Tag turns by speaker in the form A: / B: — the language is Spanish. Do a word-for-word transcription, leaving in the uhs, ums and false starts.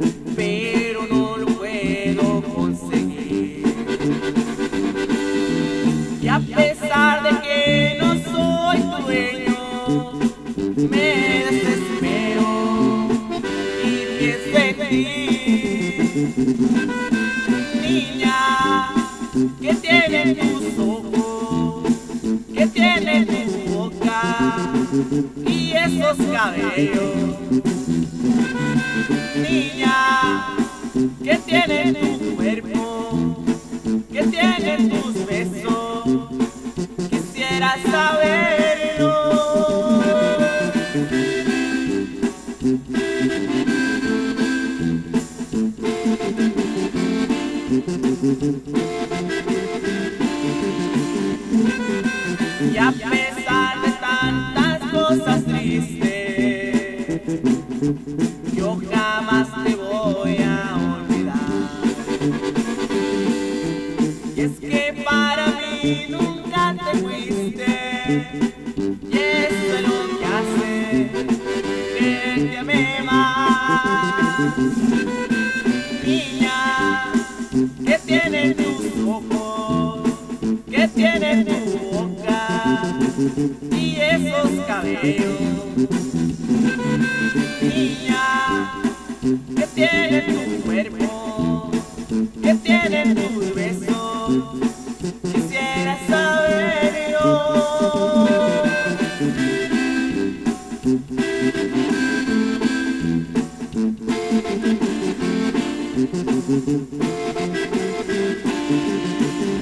A: pero no lo puedo conseguir. Y a pesar de que no soy tu dueño, me desespero y pienso en ti. Niña, ¿qué tienen tus ojos? ¿Qué tiene tu boca y esos cabellos? Niña, ¿qué tiene tu cuerpo? ¿Qué tienen tus besos? Quisiera saberlo. Y a pesar de tantas cosas tristes, yo jamás te voy a olvidar. Y es que para mí nunca te fuiste, y eso es lo que hace que te ame más. Niña, ¿qué tienen tus ojos? ¿Qué tiene tu boca y esos cabellos? Niña, ¿qué tiene tu cuerpo? ¿Qué tienen tus besos? Quisiera saberlo.